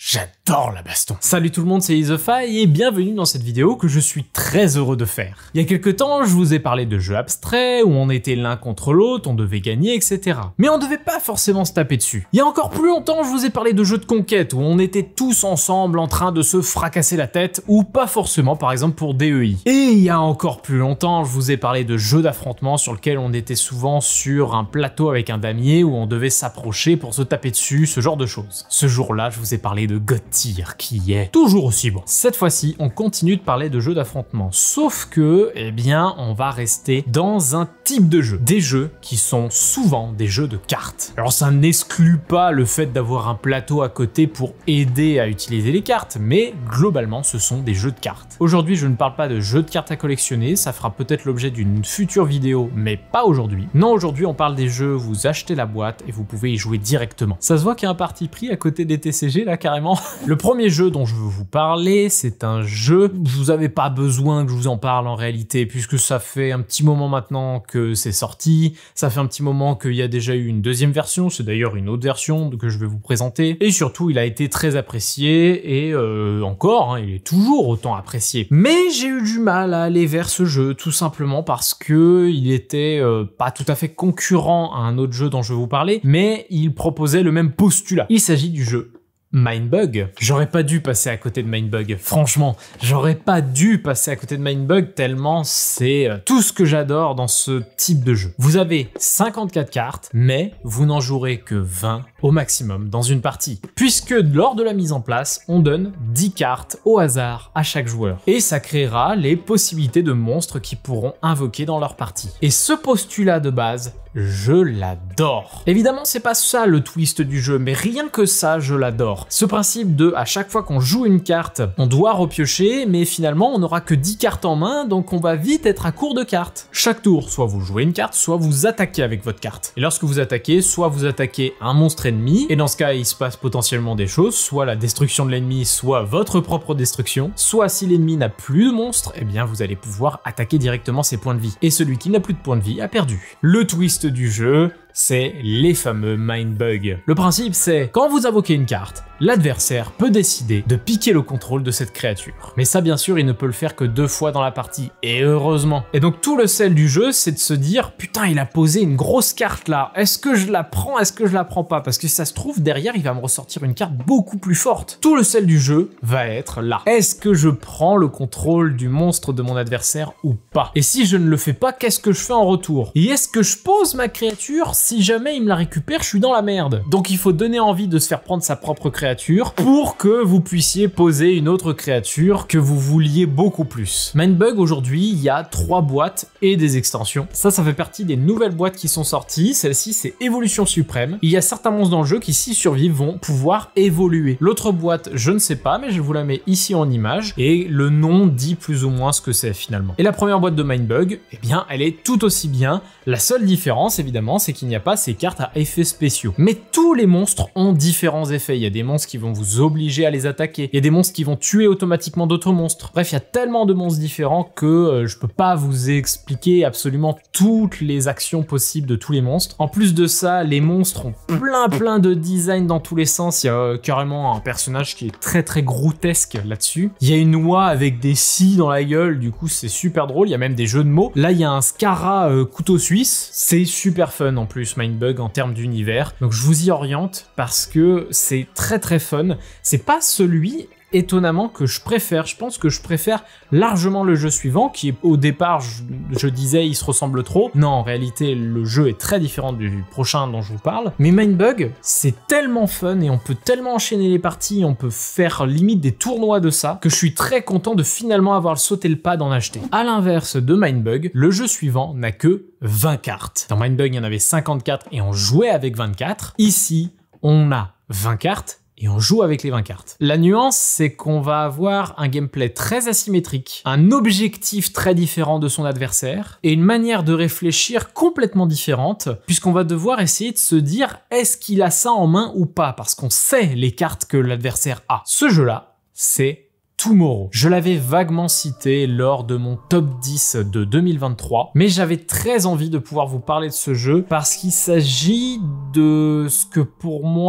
J'adore la baston. Salut tout le monde, c'est Isofy et bienvenue dans cette vidéo que je suis très heureux de faire. Il y a quelques temps, je vous ai parlé de jeux abstraits où on était l'un contre l'autre, on devait gagner, etc. Mais on devait pas forcément se taper dessus. Il y a encore plus longtemps, je vous ai parlé de jeux de conquête où on était tous ensemble en train de se fracasser la tête ou pas forcément, par exemple pour DEI. Et il y a encore plus longtemps, je vous ai parlé de jeux d'affrontement sur lesquels on était souvent sur un plateau avec un damier où on devait s'approcher pour se taper dessus, ce genre de choses. Ce jour-là, je vous ai parlé de God Tier qui est toujours aussi bon. Cette fois-ci, on continue de parler de jeux d'affrontement, sauf que, eh bien, on va rester dans un type de jeu. Des jeux qui sont souvent des jeux de cartes. Alors ça n'exclut pas le fait d'avoir un plateau à côté pour aider à utiliser les cartes, mais globalement, ce sont des jeux de cartes. Aujourd'hui, je ne parle pas de jeux de cartes à collectionner, ça fera peut-être l'objet d'une future vidéo, mais pas aujourd'hui. Non, aujourd'hui, on parle des jeux, vous achetez la boîte et vous pouvez y jouer directement. Ça se voit qu'il y a un parti pris à côté des TCG, là, carrément. Le premier jeu dont je veux vous parler, c'est un jeu, vous n'avez pas besoin que je vous en parle en réalité, puisque ça fait un petit moment maintenant que c'est sorti, ça fait un petit moment qu'il y a déjà eu une deuxième version, c'est d'ailleurs une autre version que je vais vous présenter, et surtout il a été très apprécié, et encore, il est toujours autant apprécié. Mais j'ai eu du mal à aller vers ce jeu, tout simplement parce que il était pas tout à fait concurrent à un autre jeu dont je vais vous parler, mais il proposait le même postulat. Il s'agit du jeu Mindbug. J'aurais pas dû passer à côté de Mindbug, franchement, j'aurais pas dû passer à côté de Mindbug tellement c'est tout ce que j'adore dans ce type de jeu. Vous avez 54 cartes, mais vous n'en jouerez que 20 au maximum dans une partie, puisque lors de la mise en place, on donne 10 cartes au hasard à chaque joueur, et ça créera les possibilités de monstres qui pourront invoquer dans leur partie. Et ce postulat de base, je l'adore. Évidemment, c'est pas ça le twist du jeu, mais rien que ça, je l'adore. Ce principe de, à chaque fois qu'on joue une carte, on doit repiocher, mais finalement, on n'aura que 10 cartes en main, donc on va vite être à court de cartes. Chaque tour, soit vous jouez une carte, soit vous attaquez avec votre carte. Et lorsque vous attaquez, soit vous attaquez un monstre ennemi, et dans ce cas, il se passe potentiellement des choses, soit la destruction de l'ennemi, soit votre propre destruction, soit si l'ennemi n'a plus de monstres, eh bien vous allez pouvoir attaquer directement ses points de vie. Et celui qui n'a plus de points de vie a perdu. Le twist du jeu, c'est les fameux Mindbug. Le principe, c'est quand vous invoquez une carte, l'adversaire peut décider de piquer le contrôle de cette créature. Mais ça, bien sûr, il ne peut le faire que 2 fois dans la partie, et heureusement. Et donc tout le sel du jeu, c'est de se dire, putain, il a posé une grosse carte là, est-ce que je la prends, est-ce que je la prends pas? Parce que si ça se trouve, derrière, il va me ressortir une carte beaucoup plus forte. Tout le sel du jeu va être là. Est-ce que je prends le contrôle du monstre de mon adversaire ou pas? Et si je ne le fais pas, qu'est-ce que je fais en retour? Et est-ce que je pose ma créature? Si jamais il me la récupère, je suis dans la merde. Donc il faut donner envie de se faire prendre sa propre créature pour que vous puissiez poser une autre créature que vous vouliez beaucoup plus. Mindbug, aujourd'hui, il y a 3 boîtes et des extensions. Ça fait partie des nouvelles boîtes qui sont sorties. Celle-ci, c'est Évolution Suprême. Il y a certains monstres dans le jeu qui, s'ils survivent, vont pouvoir évoluer. L'autre boîte, je ne sais pas, mais je vous la mets ici en image et le nom dit plus ou moins ce que c'est finalement. Et la première boîte de Mindbug, eh bien, elle est tout aussi bien. La seule différence, évidemment, c'est qu'il n'y a pas ces cartes à effets spéciaux. Mais tous les monstres ont différents effets. Il y a des monstres qui vont vous obliger à les attaquer. Il y a des monstres qui vont tuer automatiquement d'autres monstres. Bref, il y a tellement de monstres différents que je peux pas vous expliquer absolument toutes les actions possibles de tous les monstres. En plus de ça, les monstres ont plein de designs dans tous les sens. Il y a carrément un personnage qui est très grotesque là-dessus. Il y a une oie avec des scies dans la gueule, du coup c'est super drôle. Il y a même des jeux de mots. Là, il y a un Scara couteau suisse. C'est super fun en plus, Mindbug, en termes d'univers. Donc je vous y oriente parce que c'est très fun. C'est pas celui, étonnamment, que je préfère. Je pense que je préfère largement le jeu suivant, qui est, au départ, je disais, il se ressemble trop. Non, en réalité, le jeu est très différent du prochain dont je vous parle. Mais Mindbug, c'est tellement fun et on peut tellement enchaîner les parties, on peut faire limite des tournois de ça, que je suis très content de finalement avoir sauté le pas d'en acheter. À l'inverse de Mindbug, le jeu suivant n'a que 20 cartes. Dans Mindbug, il y en avait 54 et on jouait avec 24. Ici, on a 20 cartes et on joue avec les 20 cartes. La nuance, c'est qu'on va avoir un gameplay très asymétrique, un objectif très différent de son adversaire, et une manière de réfléchir complètement différente, puisqu'on va devoir essayer de se dire est-ce qu'il a ça en main ou pas, parce qu'on sait les cartes que l'adversaire a. Ce jeu-là, c'est Tomorrow. Je l'avais vaguement cité lors de mon top 10 de 2023, mais j'avais très envie de pouvoir vous parler de ce jeu, parce qu'il s'agit de ce que pour moi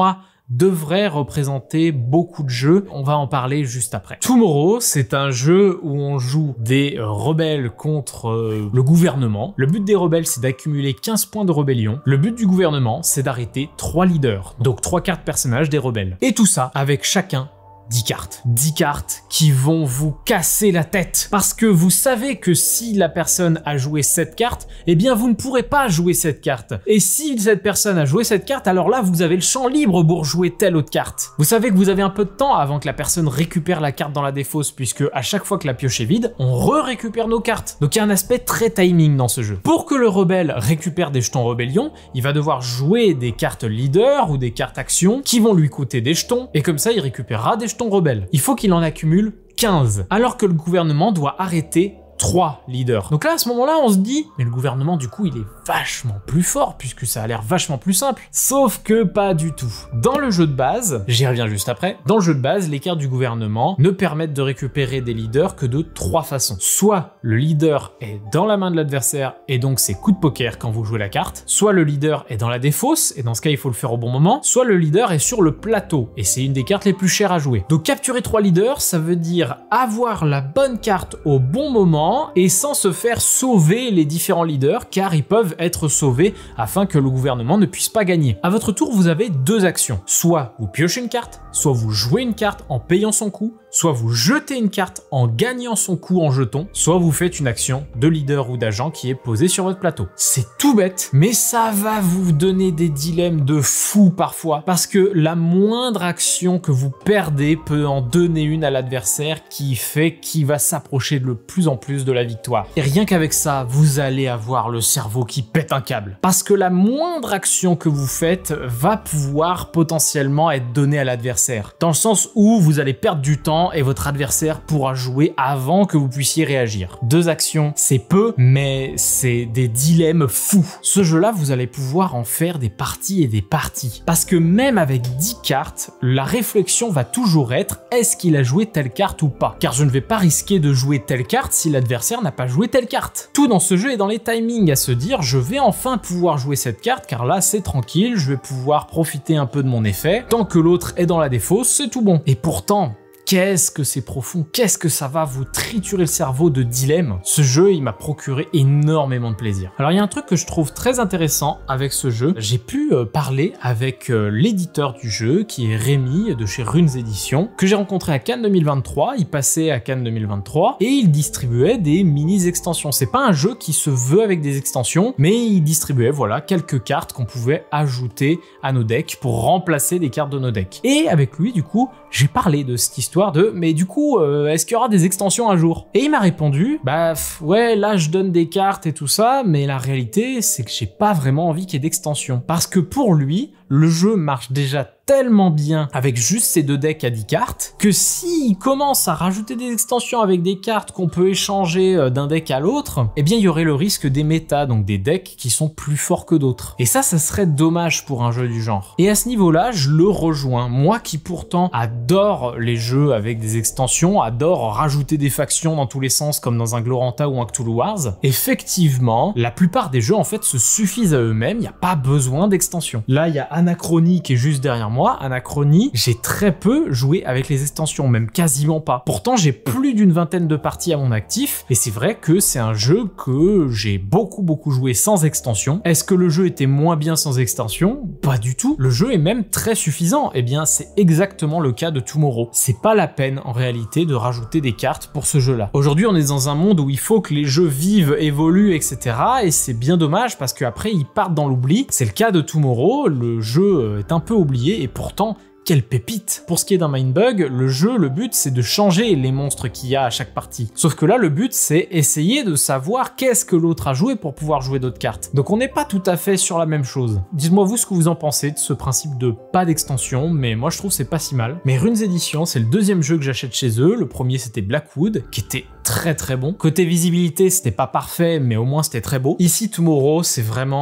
devrait représenter beaucoup de jeux. On va en parler juste après. Tomorrow, c'est un jeu où on joue des rebelles contre le gouvernement. Le but des rebelles, c'est d'accumuler 15 points de rébellion. Le but du gouvernement, c'est d'arrêter 3 leaders, donc 3 cartes personnages des rebelles. Et tout ça avec chacun 10 cartes. 10 cartes qui vont vous casser la tête. Parce que vous savez que si la personne a joué cette carte, eh bien vous ne pourrez pas jouer cette carte. Et si cette personne a joué cette carte, alors là vous avez le champ libre pour jouer telle autre carte. Vous savez que vous avez un peu de temps avant que la personne récupère la carte dans la défausse, puisque à chaque fois que la pioche est vide, on récupère nos cartes. Donc il y a un aspect très timing dans ce jeu. Pour que le rebelle récupère des jetons rébellion, il va devoir jouer des cartes leader ou des cartes action qui vont lui coûter des jetons, et comme ça il récupérera des jetons rebelles. Il faut qu'il en accumule 15, alors que le gouvernement doit arrêter 3 leaders. Donc là, à ce moment-là, on se dit, mais le gouvernement, du coup, il est vachement plus fort, puisque ça a l'air vachement plus simple. Sauf que pas du tout. Dans le jeu de base, j'y reviens juste après, dans le jeu de base, les cartes du gouvernement ne permettent de récupérer des leaders que de 3 façons. Soit le leader est dans la main de l'adversaire, et donc c'est coup de poker quand vous jouez la carte, soit le leader est dans la défausse, et dans ce cas, il faut le faire au bon moment, soit le leader est sur le plateau, et c'est une des cartes les plus chères à jouer. Donc capturer 3 leaders, ça veut dire avoir la bonne carte au bon moment, et sans se faire sauver les différents leaders, car ils peuvent être sauvés afin que le gouvernement ne puisse pas gagner. À votre tour, vous avez 2 actions. Soit vous piochez une carte, soit vous jouez une carte en payant son coût, soit vous jetez une carte en gagnant son coût en jeton, soit vous faites une action de leader ou d'agent qui est posée sur votre plateau. C'est tout bête, mais ça va vous donner des dilemmes de fou parfois, parce que la moindre action que vous perdez peut en donner une à l'adversaire qui fait qu'il va s'approcher de plus en plus de la victoire. Et rien qu'avec ça, vous allez avoir le cerveau qui pète un câble. Parce que la moindre action que vous faites va pouvoir potentiellement être donnée à l'adversaire. Dans le sens où vous allez perdre du temps et votre adversaire pourra jouer avant que vous puissiez réagir. 2 actions, c'est peu, mais c'est des dilemmes fous. Ce jeu-là, vous allez pouvoir en faire des parties et des parties. Parce que même avec 10 cartes, la réflexion va toujours être, est-ce qu'il a joué telle carte ou pas? Car je ne vais pas risquer de jouer telle carte si l'adversaire n'a pas joué telle carte. Tout dans ce jeu est dans les timings, à se dire, je vais enfin pouvoir jouer cette carte, car là c'est tranquille, je vais pouvoir profiter un peu de mon effet. Tant que l'autre est dans la défausse, c'est tout bon. Et pourtant, qu'est-ce que c'est profond, qu'est-ce que ça va vous triturer le cerveau de dilemmes. Ce jeu, il m'a procuré énormément de plaisir. Alors il y a un truc que je trouve très intéressant avec ce jeu, j'ai pu parler avec l'éditeur du jeu, qui est Rémi de chez Runes Éditions, que j'ai rencontré à Cannes 2023, il passait à Cannes 2023, et il distribuait des mini-extensions. C'est pas un jeu qui se veut avec des extensions, mais il distribuait, voilà, quelques cartes qu'on pouvait ajouter à nos decks pour remplacer des cartes de nos decks. Et avec lui, du coup, j'ai parlé de cette histoire de « mais du coup, est-ce qu'il y aura des extensions un jour ?» Et il m'a répondu « bah ouais, là je donne des cartes et tout ça, mais la réalité c'est que j'ai pas vraiment envie qu'il y ait d'extensions. » Parce que pour lui, le jeu marche déjà tellement bien avec juste ces 2 decks à 10 cartes que s'il commence à rajouter des extensions avec des cartes qu'on peut échanger d'un deck à l'autre, eh bien il y aurait le risque des méta, donc des decks qui sont plus forts que d'autres. Et ça serait dommage pour un jeu du genre. Et à ce niveau-là, je le rejoins. Moi qui pourtant adore les jeux avec des extensions, adore rajouter des factions dans tous les sens comme dans un Gloranta ou un Cthulhu Wars, effectivement, la plupart des jeux en fait se suffisent à eux-mêmes, il n'y a pas besoin d'extensions. Là, il y a Anachronie qui est juste derrière moi. Anachronie, j'ai très peu joué avec les extensions, même quasiment pas. Pourtant, j'ai plus d'une vingtaine de parties à mon actif, et c'est vrai que c'est un jeu que j'ai beaucoup joué sans extension. Est-ce que le jeu était moins bien sans extension? Pas du tout. Le jeu est même très suffisant. Eh bien, c'est exactement le cas de Tomorrow. C'est pas la peine, en réalité, de rajouter des cartes pour ce jeu-là. Aujourd'hui, on est dans un monde où il faut que les jeux vivent, évoluent, etc. Et c'est bien dommage parce qu'après, ils partent dans l'oubli. C'est le cas de Tomorrow. Le jeu est un peu oublié et pourtant, quelle pépite! Pour ce qui est d'un Mindbug, le jeu, le but c'est de changer les monstres qu'il y a à chaque partie. Sauf que là, le but c'est essayer de savoir qu'est-ce que l'autre a joué pour pouvoir jouer d'autres cartes. Donc on n'est pas tout à fait sur la même chose. Dites-moi vous ce que vous en pensez de ce principe de pas d'extension, mais moi je trouve c'est pas si mal. Mais Runes Éditions, c'est le 2e jeu que j'achète chez eux. Le premier c'était Blackwood, qui était très bon. Côté visibilité, c'était pas parfait, mais au moins c'était très beau. Ici, Tomorrow, c'est vraiment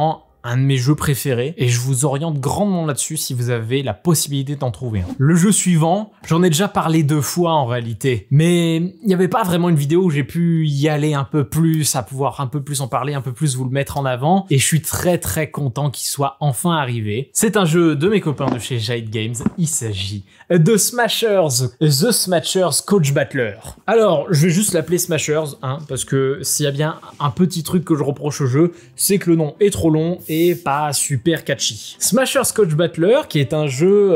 un de mes jeux préférés et je vous oriente grandement là-dessus si vous avez la possibilité d'en trouver un. Le jeu suivant, j'en ai déjà parlé 2 fois en réalité, mais il n'y avait pas vraiment une vidéo où j'ai pu y aller un peu plus, à pouvoir un peu plus en parler, un peu plus vous le mettre en avant, et je suis très content qu'il soit enfin arrivé. C'est un jeu de mes copains de chez Jade Games, il s'agit de Smashers, The Smashers Coach Battler. Alors, je vais juste l'appeler Smashers, hein, parce que s'il y a bien un petit truc que je reproche au jeu, c'est que le nom est trop long et pas super catchy. Smashers Coach Battler, qui est un jeu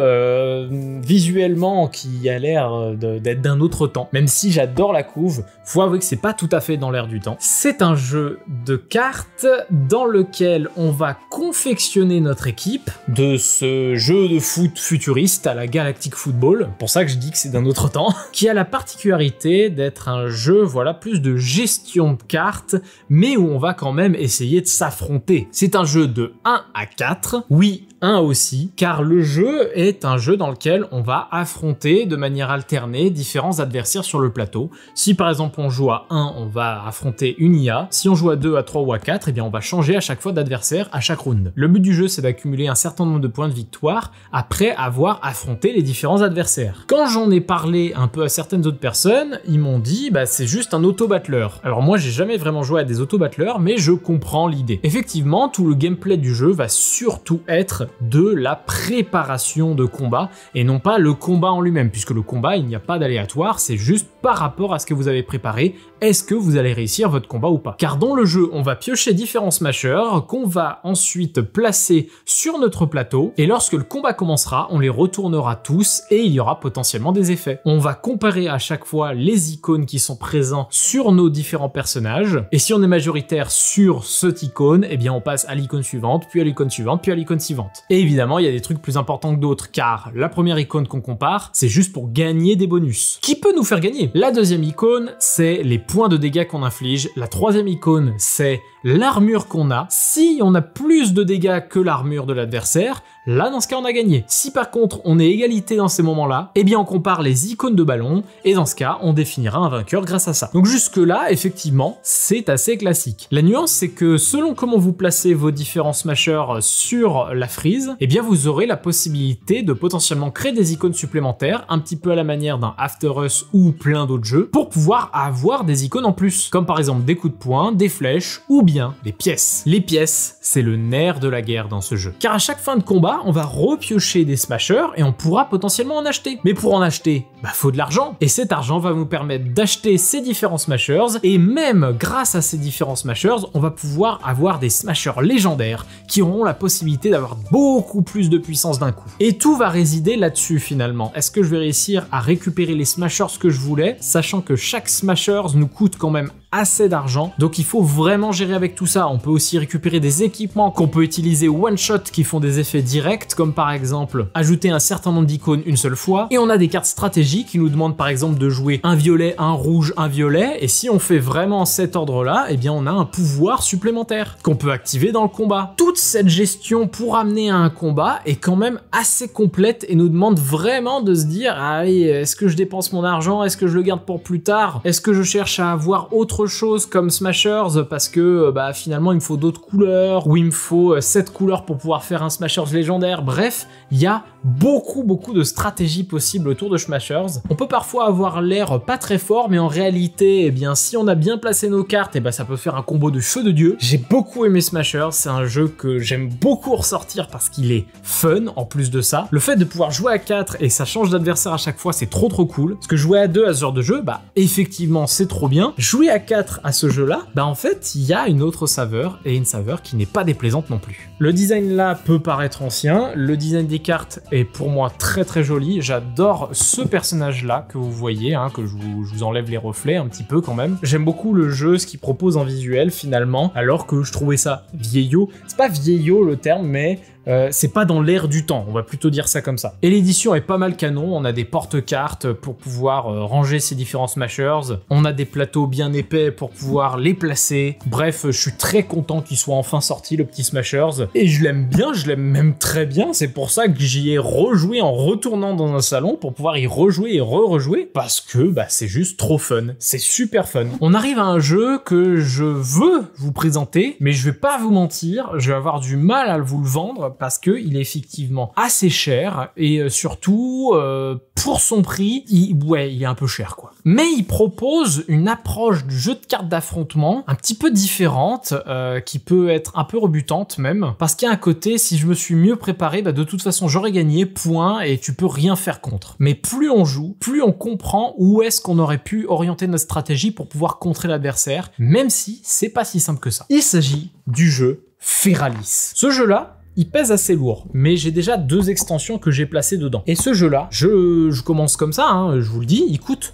visuellement qui a l'air d'être d'un autre temps, même si j'adore la couve, faut avouer que c'est pas tout à fait dans l'air du temps. C'est un jeu de cartes dans lequel on va confectionner notre équipe de ce jeu de foot futuriste à la Galactic Football, pour ça que je dis que c'est d'un autre temps, qui a la particularité d'être un jeu, voilà, plus de gestion de cartes, mais où on va quand même essayer de s'affronter. C'est un jeu de 1 à 4, oui, 1 aussi, car le jeu est un jeu dans lequel on va affronter de manière alternée différents adversaires sur le plateau. Si par exemple on joue à 1, on va affronter une IA. Si on joue à 2, à 3 ou à 4, eh bien on va changer à chaque fois d'adversaire à chaque round. Le but du jeu, c'est d'accumuler un certain nombre de points de victoire après avoir affronté les différents adversaires. Quand j'en ai parlé un peu à certaines autres personnes, ils m'ont dit bah c'est juste un auto-battleur. Alors moi j'ai jamais vraiment joué à des auto-battleurs, mais je comprends l'idée. Effectivement, tout le gameplay du jeu va surtout être de la préparation de combat et non pas le combat en lui-même, puisque le combat, il n'y a pas d'aléatoire, c'est juste par rapport à ce que vous avez préparé, est-ce que vous allez réussir votre combat ou pas. Car dans le jeu, on va piocher différents smashers qu'on va ensuite placer sur notre plateau, et lorsque le combat commencera, on les retournera tous et il y aura potentiellement des effets. On va comparer à chaque fois les icônes qui sont présents sur nos différents personnages, et si on est majoritaire sur cette icône, eh bien on passe à l'icône suivante, puis à l'icône suivante, puis à l'icône suivante. Et évidemment, il y a des trucs plus importants que d'autres, car la première icône qu'on compare, c'est juste pour gagner des bonus. Qui peut nous faire gagner? La deuxième icône, c'est les points de dégâts qu'on inflige. La troisième icône, c'est l'armure qu'on a. Si on a plus de dégâts que l'armure de l'adversaire, là, dans ce cas, on a gagné. Si par contre, on est égalité dans ces moments-là, eh bien, on compare les icônes de ballon, et dans ce cas, on définira un vainqueur grâce à ça. Donc jusque-là, effectivement, c'est assez classique. La nuance, c'est que selon comment vous placez vos différents smashers sur la frise, eh bien, vous aurez la possibilité de potentiellement créer des icônes supplémentaires, un petit peu à la manière d'un After Us ou plein d'autres jeux, pour pouvoir avoir des icônes en plus, comme par exemple des coups de poing, des flèches, ou bien des pièces. Les pièces, c'est le nerf de la guerre dans ce jeu. Car à chaque fin de combat, on va repiocher des smashers et on pourra potentiellement en acheter. Mais pour en acheter, bah faut de l'argent. Et cet argent va nous permettre d'acheter ces différents smashers, et même grâce à ces différents smashers, on va pouvoir avoir des smashers légendaires qui auront la possibilité d'avoir beaucoup plus de puissance d'un coup. Et tout va résider là-dessus finalement. Est-ce que je vais réussir à récupérer les smashers que je voulais, sachant que chaque smashers nous coûte quand même assez d'argent, donc il faut vraiment gérer avec tout ça. On peut aussi récupérer des équipements qu'on peut utiliser one shot qui font des effets directs, comme par exemple ajouter un certain nombre d'icônes une seule fois, et on a des cartes stratégiques qui nous demandent par exemple de jouer un violet, un rouge, un violet, et si on fait vraiment cet ordre là, eh bien on a un pouvoir supplémentaire qu'on peut activer dans le combat. Toute cette gestion pour amener à un combat est quand même assez complète et nous demande vraiment de se dire allez, est-ce que je dépense mon argent, est-ce que je le garde pour plus tard, est-ce que je cherche à avoir autre chose comme smashers parce que bah finalement il me faut d'autres couleurs, ou il me faut cette couleur pour pouvoir faire un smashers légendaire. Bref, il y a beaucoup de stratégies possibles autour de smashers. On peut parfois avoir l'air pas très fort, mais en réalité, eh bien si on a bien placé nos cartes, eh ben ça peut faire un combo de feu de dieu. J'ai beaucoup aimé smashers, c'est un jeu que j'aime beaucoup ressortir parce qu'il est fun en plus de ça. Le fait de pouvoir jouer à 4 et ça change d'adversaire à chaque fois, c'est trop cool. Parce que jouer à 2 à ce genre de jeu, bah effectivement c'est trop bien. Jouer à 4 à ce jeu-là, bah en fait, il y a une autre saveur, et une saveur qui n'est pas déplaisante non plus. Le design là peut paraître ancien, le design des cartes est pour moi très joli. J'adore ce personnage-là que vous voyez, hein, que je vous enlève les reflets un petit peu quand même. J'aime beaucoup le jeu, ce qu'il propose en visuel finalement, alors que je trouvais ça vieillot. C'est pas vieillot le terme, mais c'est pas dans l'air du temps, on va plutôt dire ça comme ça. Et l'édition est pas mal canon, on a des porte-cartes pour pouvoir ranger ces différents smashers, on a des plateaux bien épais pour pouvoir les placer. Bref, je suis très content qu'il soit enfin sorti, le petit smashers, et je l'aime bien, je l'aime même très bien, c'est pour ça que j'y ai rejoué en retournant dans un salon pour pouvoir y rejouer et rejouer, parce que bah, c'est juste trop fun, c'est super fun. On arrive à un jeu que je veux vous présenter, mais je vais pas vous mentir, je vais avoir du mal à vous le vendre parce que il est effectivement assez cher et surtout pour son prix, il est un peu cher quoi. Mais il propose une approche du jeu de cartes d'affrontement un petit peu différente, qui peut être un peu rebutante même, parce qu'il y a un côté, si je me suis mieux préparé, bah de toute façon j'aurais gagné, point, et tu peux rien faire contre. Mais plus on joue, plus on comprend où est-ce qu'on aurait pu orienter notre stratégie pour pouvoir contrer l'adversaire, même si c'est pas si simple que ça. Il s'agit du jeu Feralis. Ce jeu-là, il pèse assez lourd, mais j'ai déjà 2 extensions que j'ai placées dedans. Et ce jeu-là, je commence comme ça, hein, je vous le dis, il coûte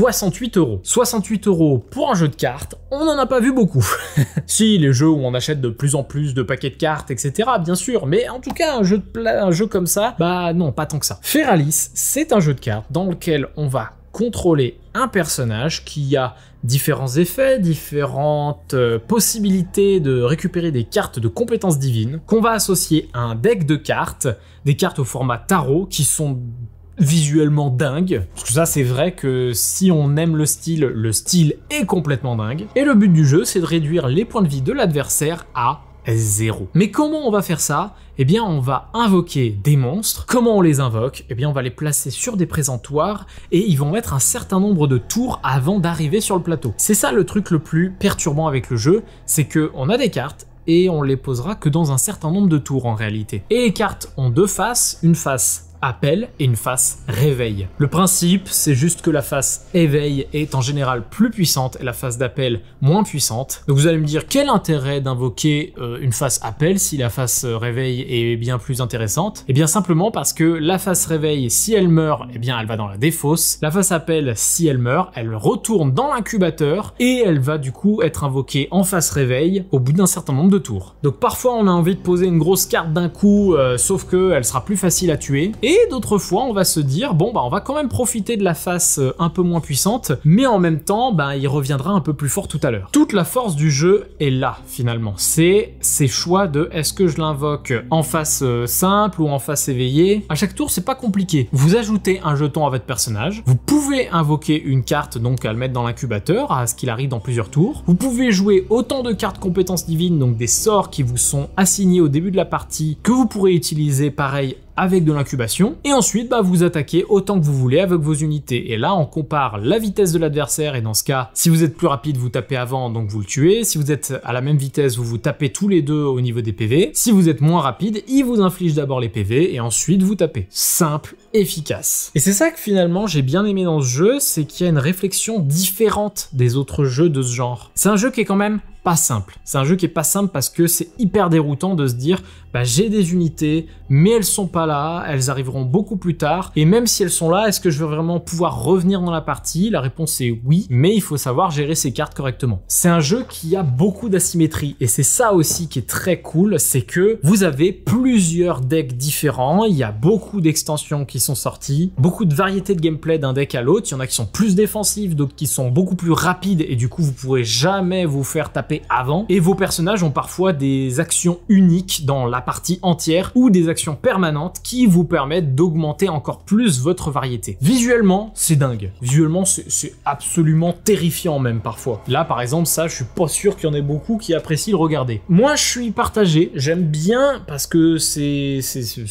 68 €. 68 € pour un jeu de cartes, on n'en a pas vu beaucoup. Si, les jeux où on achète de plus en plus de paquets de cartes, etc., bien sûr, mais en tout cas, un jeu comme ça, bah non, pas tant que ça. Feralis, c'est un jeu de cartes dans lequel on va contrôler un personnage qui a différents effets, différentes possibilités de récupérer des cartes de compétences divines, qu'on va associer à un deck de cartes, des cartes au format tarot qui sont visuellement dingues, parce que ça c'est vrai que si on aime le style est complètement dingue, et le but du jeu c'est de réduire les points de vie de l'adversaire à 0. Mais comment on va faire ça? Eh bien on va invoquer des monstres. Comment on les invoque? Eh bien on va les placer sur des présentoirs et ils vont mettre un certain nombre de tours avant d'arriver sur le plateau. C'est ça le truc le plus perturbant avec le jeu, c'est que on a des cartes et on les posera que dans un certain nombre de tours en réalité. Et les cartes ont 2 faces, une face appel et une face réveil. Le principe, c'est juste que la face éveil est en général plus puissante et la face d'appel moins puissante. Donc vous allez me dire quel intérêt d'invoquer une face appel si la face réveil est bien plus intéressante? Eh bien simplement parce que la face réveil, si elle meurt, eh bien elle va dans la défausse. La face appel, si elle meurt, elle retourne dans l'incubateur et elle va du coup être invoquée en face réveil au bout d'un certain nombre de tours. Donc parfois on a envie de poser une grosse carte d'un coup, sauf qu'elle sera plus facile à tuer. Et d'autres fois, on va se dire, bon, bah, on va quand même profiter de la face un peu moins puissante, mais en même temps, bah, il reviendra un peu plus fort tout à l'heure. Toute la force du jeu est là, finalement. C'est ces choix de, est-ce que je l'invoque en face simple ou en face éveillée? À chaque tour, c'est pas compliqué. Vous ajoutez un jeton à votre personnage, vous pouvez invoquer une carte, donc à le mettre dans l'incubateur, à ce qu'il arrive dans plusieurs tours. Vous pouvez jouer autant de cartes compétences divines, donc des sorts qui vous sont assignés au début de la partie, que vous pourrez utiliser, pareil, avec de l'incubation, et ensuite bah, vous attaquez autant que vous voulez avec vos unités. Et là on compare la vitesse de l'adversaire, et dans ce cas, si vous êtes plus rapide, vous tapez avant, donc vous le tuez. Si vous êtes à la même vitesse, vous vous tapez tous les deux au niveau des PV. Si vous êtes moins rapide, il vous inflige d'abord les PV, et ensuite vous tapez. Simple, efficace. Et c'est ça que finalement j'ai bien aimé dans ce jeu, c'est qu'il y a une réflexion différente des autres jeux de ce genre. C'est un jeu qui est quand même pas simple. C'est un jeu qui est pas simple parce que c'est hyper déroutant de se dire bah j'ai des unités mais elles sont pas là, elles arriveront beaucoup plus tard, et même si elles sont là, est-ce que je vais vraiment pouvoir revenir dans la partie? La réponse est oui, mais il faut savoir gérer ses cartes correctement. C'est un jeu qui a beaucoup d'asymétrie et c'est ça aussi qui est très cool, c'est que vous avez plusieurs decks différents, il y a beaucoup d'extensions qui sont sorties, beaucoup de variétés de gameplay d'un deck à l'autre, il y en a qui sont plus défensives, d'autres qui sont beaucoup plus rapides et du coup vous pourrez jamais vous faire taper avant, et vos personnages ont parfois des actions uniques dans la partie entière ou des actions permanentes qui vous permettent d'augmenter encore plus votre variété. Visuellement, c'est dingue. Visuellement, c'est absolument terrifiant même parfois. Là, par exemple, ça, je suis pas sûr qu'il y en ait beaucoup qui apprécient le regarder. Moi, je suis partagé. J'aime bien parce que c'est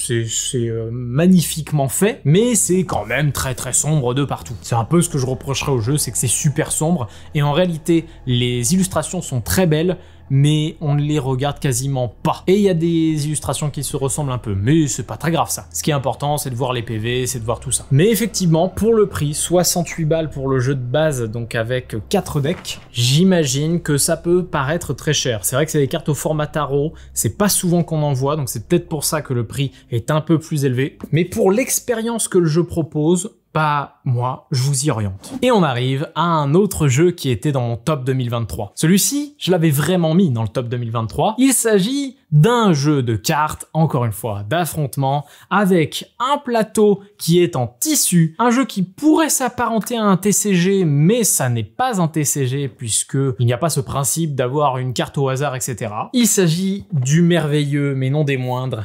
magnifiquement fait, mais c'est quand même très très sombre de partout. C'est un peu ce que je reprocherais au jeu, c'est que c'est super sombre, et en réalité, les illustrations sont très belles, mais on ne les regarde quasiment pas. Et il y a des illustrations qui se ressemblent un peu, mais c'est pas très grave ça. Ce qui est important, c'est de voir les PV, c'est de voir tout ça. Mais effectivement, pour le prix, 68 balles pour le jeu de base, donc avec 4 decks, j'imagine que ça peut paraître très cher. C'est vrai que c'est des cartes au format tarot, c'est pas souvent qu'on en voit, donc c'est peut-être pour ça que le prix est un peu plus élevé. Mais pour l'expérience que le jeu propose, Bah moi, je vous y oriente. Et on arrive à un autre jeu qui était dans mon top 2023. Celui-ci, je l'avais vraiment mis dans le top 2023. Il s'agit d'un jeu de cartes, encore une fois, d'affrontement, avec un plateau qui est en tissu, un jeu qui pourrait s'apparenter à un TCG, mais ça n'est pas un TCG puisque il n'y a pas ce principe d'avoir une carte au hasard, etc. Il s'agit du merveilleux, mais non des moindres,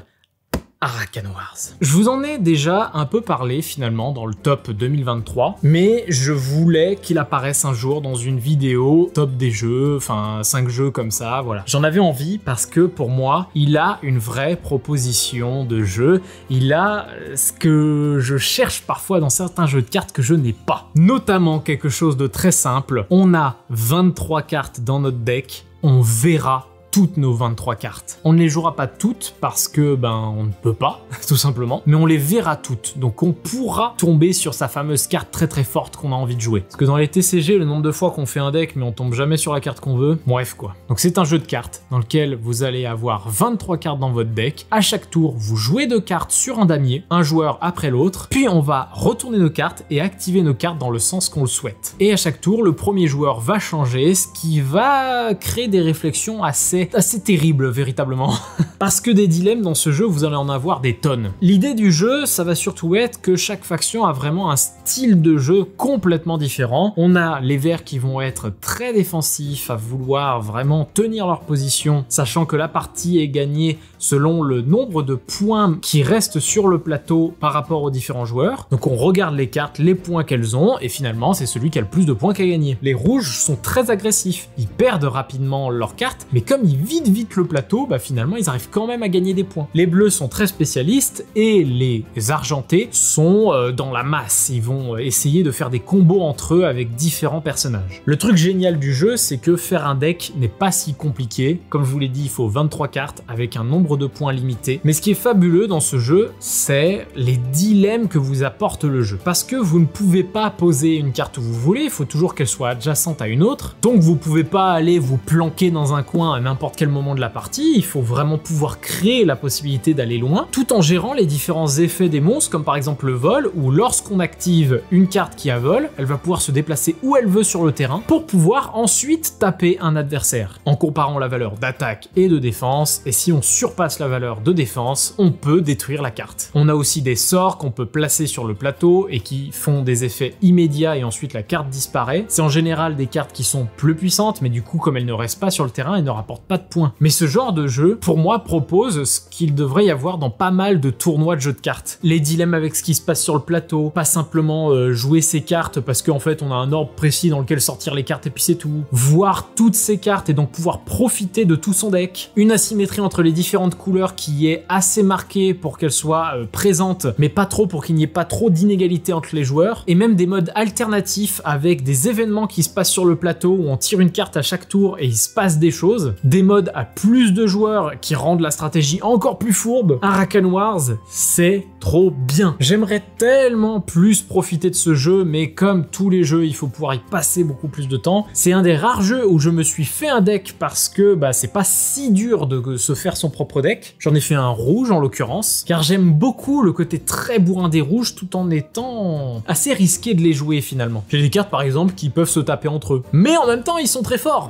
Arakan Wars. Je vous en ai déjà un peu parlé finalement dans le top 2023, mais je voulais qu'il apparaisse un jour dans une vidéo top des jeux, enfin 5 jeux comme ça, voilà. J'en avais envie parce que pour moi, il a une vraie proposition de jeu, il a ce que je cherche parfois dans certains jeux de cartes que je n'ai pas. Notamment quelque chose de très simple, on a 23 cartes dans notre deck, on verra toutes nos 23 cartes. On ne les jouera pas toutes parce que on ne peut pas, tout simplement, mais on les verra toutes. Donc on pourra tomber sur sa fameuse carte très très forte qu'on a envie de jouer. Parce que dans les TCG, le nombre de fois qu'on fait un deck mais on tombe jamais sur la carte qu'on veut, bref quoi. Donc c'est un jeu de cartes dans lequel vous allez avoir 23 cartes dans votre deck. À chaque tour, vous jouez 2 cartes sur un damier, un joueur après l'autre, puis on va retourner nos cartes et activer nos cartes dans le sens qu'on le souhaite. Et à chaque tour, le premier joueur va changer, ce qui va créer des réflexions assez terrible véritablement. Parce que des dilemmes dans ce jeu, vous allez en avoir des tonnes. L'idée du jeu, ça va surtout être que chaque faction a vraiment un style de jeu complètement différent. On a les verts qui vont être très défensifs, à vouloir vraiment tenir leur position, sachant que la partie est gagnée selon le nombre de points qui restent sur le plateau par rapport aux différents joueurs. Donc on regarde les cartes, les points qu'elles ont, et finalement c'est celui qui a le plus de points qui a gagné. Les rouges sont très agressifs, ils perdent rapidement leurs cartes, mais comme ils vident vite le plateau, finalement ils arrivent quand même à gagner des points. Les bleus sont très spécialistes et les argentés sont dans la masse. Ils vont essayer de faire des combos entre eux avec différents personnages. Le truc génial du jeu, c'est que faire un deck n'est pas si compliqué. Comme je vous l'ai dit, il faut 23 cartes avec un nombre de points limité. Mais ce qui est fabuleux dans ce jeu, c'est les dilemmes que vous apporte le jeu. Parce que vous ne pouvez pas poser une carte où vous voulez, il faut toujours qu'elle soit adjacente à une autre. Donc vous pouvez pas aller vous planquer dans un coin à n'importe quel moment de la partie, il faut vraiment pouvoir créer la possibilité d'aller loin, tout en gérant les différents effets des monstres, comme par exemple le vol, où lorsqu'on active une carte qui a vol, elle va pouvoir se déplacer où elle veut sur le terrain, pour pouvoir ensuite taper un adversaire, en comparant la valeur d'attaque et de défense, et si on surpasse la valeur de défense, on peut détruire la carte. On a aussi des sorts qu'on peut placer sur le plateau, et qui font des effets immédiats, et ensuite la carte disparaît. C'est en général des cartes qui sont plus puissantes, mais du coup, comme elles ne restent pas sur le terrain, elles ne rapportent pas de points. Mais ce genre de jeu, pour moi, propose ce qu'il devrait y avoir dans pas mal de tournois de jeux de cartes. Les dilemmes avec ce qui se passe sur le plateau, pas simplement jouer ses cartes parce qu'en fait on a un ordre précis dans lequel sortir les cartes et puis c'est tout. Voir toutes ces cartes et donc pouvoir profiter de tout son deck. Une asymétrie entre les différentes couleurs qui est assez marquée pour qu'elle soit présente, mais pas trop pour qu'il n'y ait pas trop d'inégalité entre les joueurs. Et même des modes alternatifs avec des événements qui se passent sur le plateau où on tire une carte à chaque tour et il se passe des choses. Des modes à plus de joueurs qui rendent la stratégie encore plus fourbe. Arakan Wars, c'est trop bien. J'aimerais tellement plus profiter de ce jeu, mais comme tous les jeux, il faut pouvoir y passer beaucoup plus de temps. C'est un des rares jeux où je me suis fait un deck parce que c'est pas si dur de se faire son propre deck. J'en ai fait un rouge en l'occurrence, car j'aime beaucoup le côté très bourrin des rouges tout en étant assez risqué de les jouer finalement. J'ai des cartes par exemple qui peuvent se taper entre eux, mais en même temps ils sont très forts.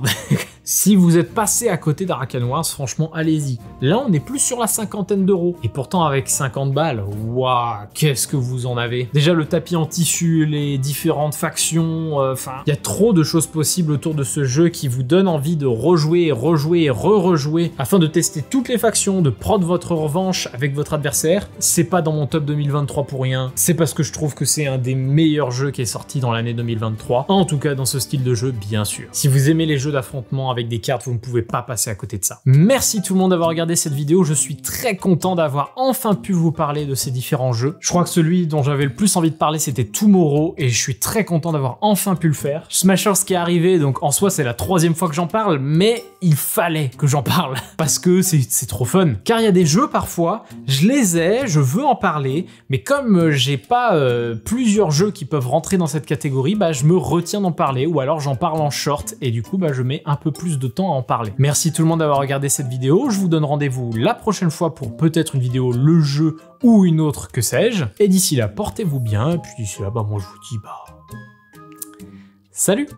Si vous êtes passé à côté d'Arakan Wars, franchement, allez-y. Là, on est plus sur la cinquantaine d'euros. Et pourtant, avec 50 balles, waouh, qu'est-ce que vous en avez. Déjà, le tapis en tissu, les différentes factions, il y a trop de choses possibles autour de ce jeu qui vous donnent envie de rejouer, rejouer et re-rejouer afin de tester toutes les factions, de prendre votre revanche avec votre adversaire. C'est pas dans mon top 2023 pour rien. C'est parce que je trouve que c'est un des meilleurs jeux qui est sorti dans l'année 2023. En tout cas, dans ce style de jeu, bien sûr. Si vous aimez les jeux d'affrontement avec des cartes, vous ne pouvez pas passer à côté de ça. Merci tout le monde d'avoir regardé cette vidéo, je suis très content d'avoir enfin pu vous parler de ces différents jeux. Je crois que celui dont j'avais le plus envie de parler c'était Tomorrow et je suis très content d'avoir enfin pu le faire. Smashers qui est arrivé, donc en soi c'est la 3e fois que j'en parle, mais il fallait que j'en parle parce que c'est trop fun. Car il y a des jeux parfois, je les ai, je veux en parler, mais comme j'ai pas plusieurs jeux qui peuvent rentrer dans cette catégorie, je me retiens d'en parler ou alors j'en parle en short et du coup je mets un peu plus plus de temps à en parler. Merci tout le monde d'avoir regardé cette vidéo, je vous donne rendez-vous la prochaine fois pour peut-être une vidéo le jeu ou une autre, que sais-je. Et d'ici là, portez-vous bien, et puis d'ici là, moi je vous dis salut!